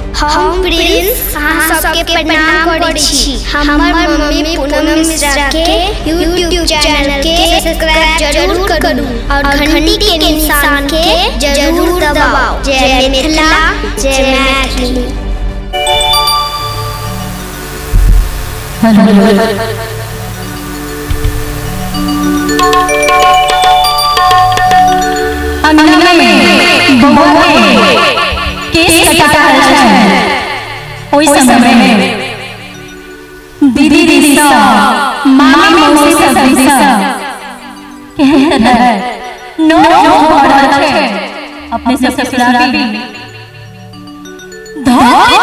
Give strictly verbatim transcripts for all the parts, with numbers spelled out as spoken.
हम प्रिंस अहाँ सबके प्रणाम करै छी। हमर मम्मी पूनम मिश्रा के यूट्यूब चैनल के सब्सक्राइब जरूर करू और घंटी के निशान के जरूर दबाओ। जय मिथिला, जय मैथिली। अंगना में बबुआ केस कटा रहल छै। ओइ समय में दीदी दीदी सब मामी मौसी सब दिस कहत है नो नो भर रहल छै अपने से ससुराली धोरे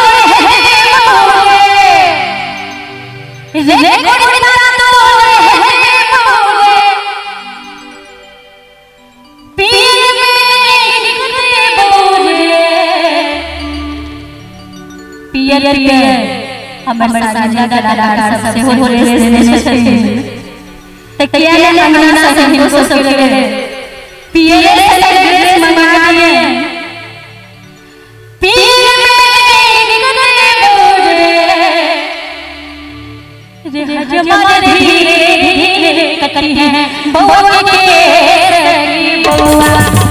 रे रे पियर पियर हमर साजना कलाकार सबसे हो रे देने छथिन त किया ने अंगना से हिनको सब लगे पियर से ड्रेस मंगा दिए पियर में निकले बोरे रे जमा धीरे धीरे कटी है बउआ के रे बउआ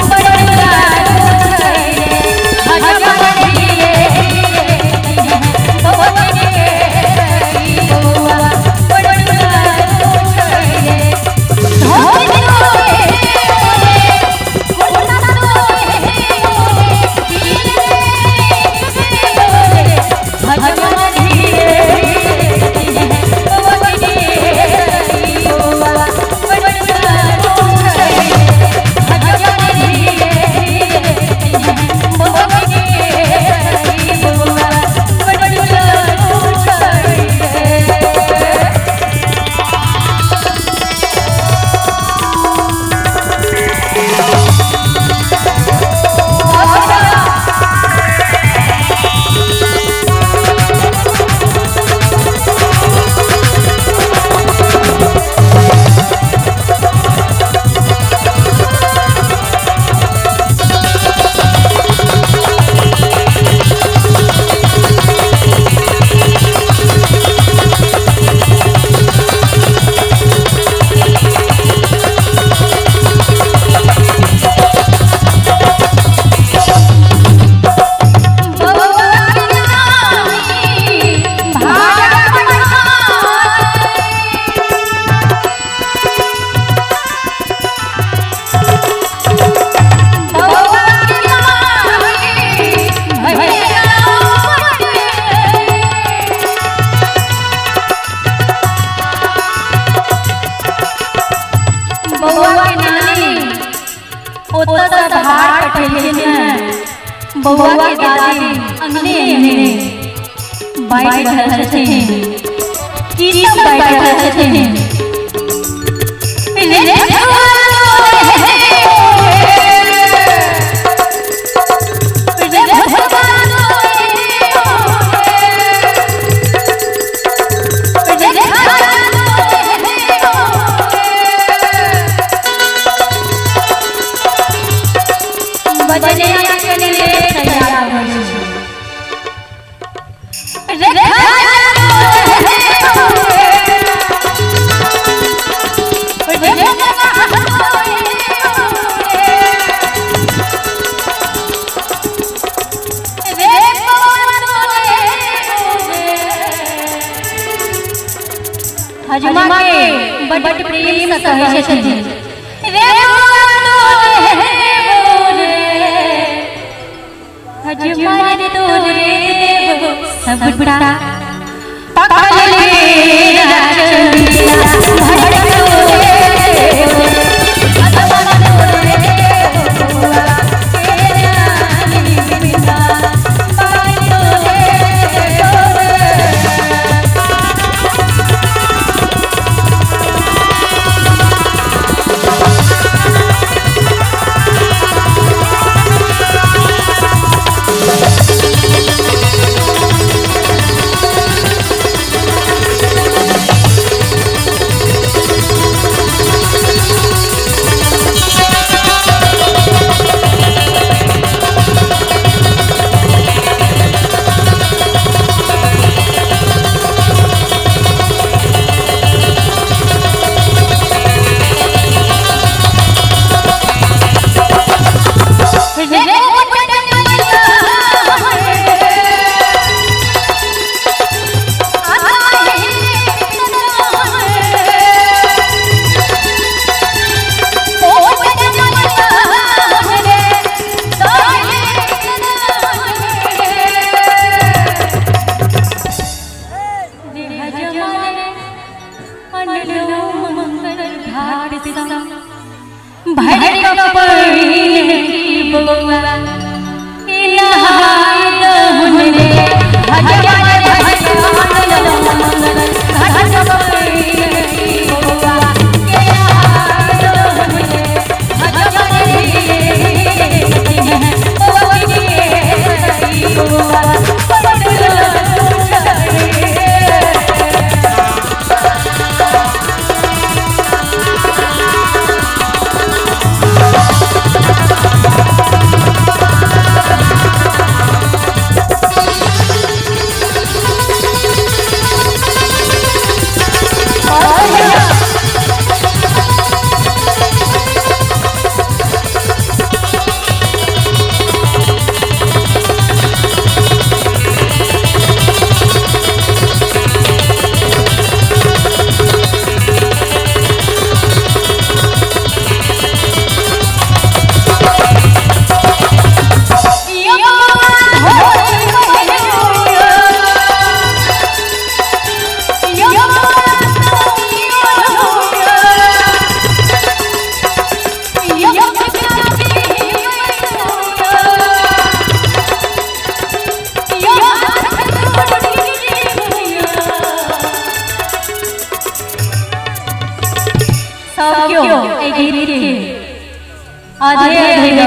बउआ के दादी अंगने में बैठ रहल छथिन। की सब बैठ रहल छथिन हजमा के बड़ प्रेम से कहै छथिन रे हजमा रे तोरे देव सब बड़ा पकड़ ले राजलीला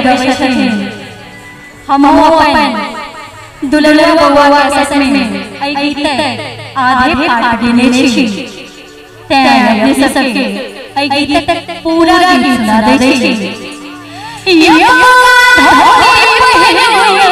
गवे छथिन हम अपन दुलरुआ बउआ के सस में आई गीत आधे पाठ गिने छी ते अपने सबके आई गीत पूरा गीत सुना दे छी यो धोनी बहन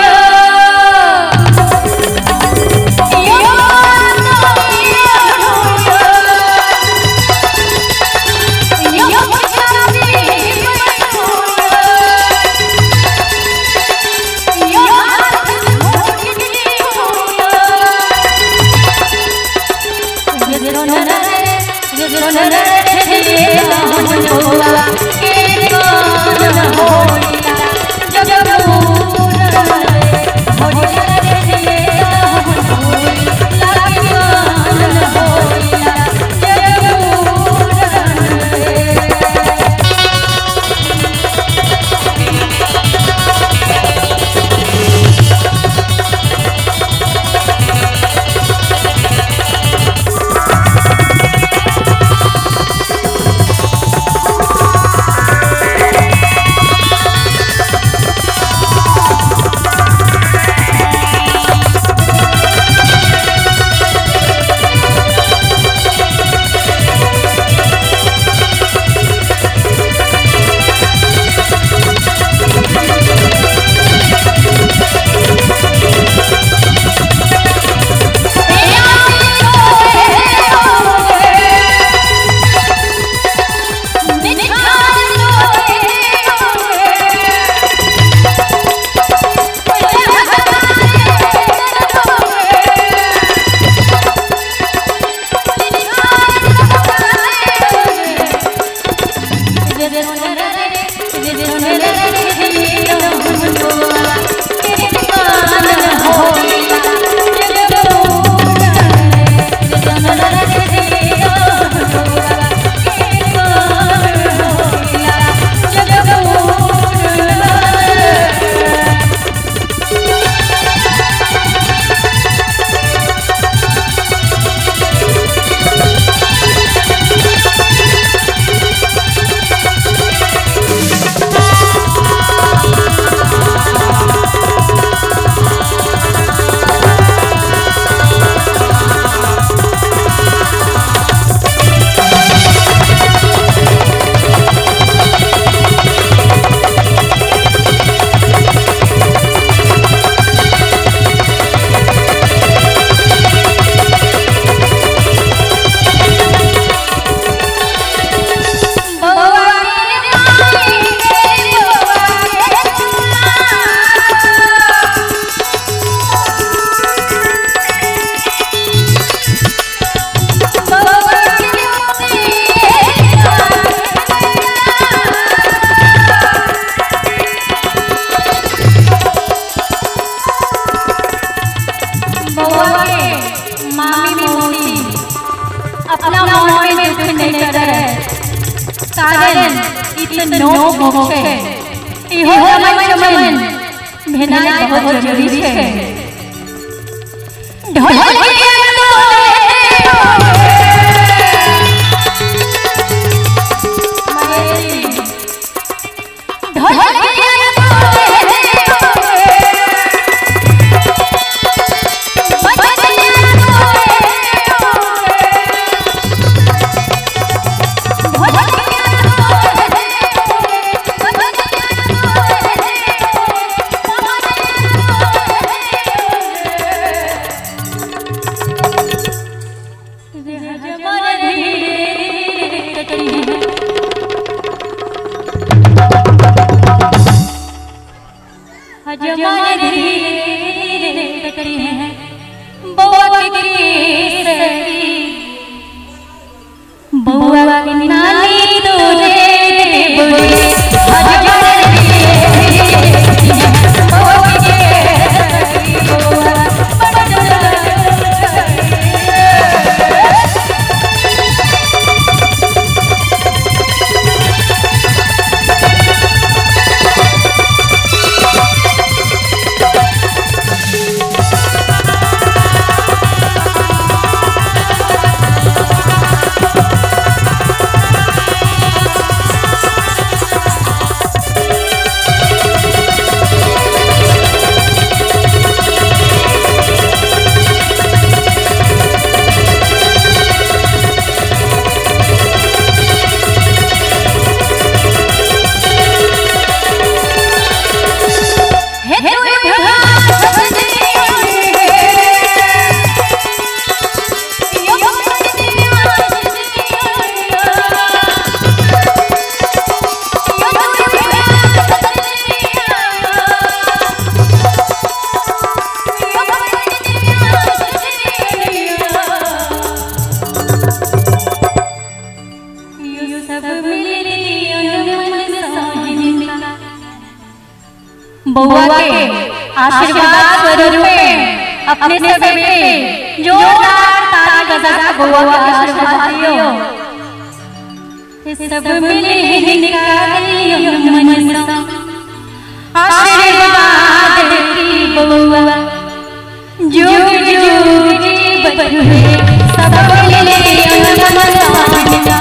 कारण इतनो भोगे इहो समय चमन भेनाई बहुत जरूरी है आशीर्वाद स्वरूप अपने सभी बेटे जोरदार ताली बजा बउआ के आशीर्वाद दियो। सब मिले निकालियो मन सा आशीर्वाद की बउआ जुग जुग जी बधुए सब मिले मन सा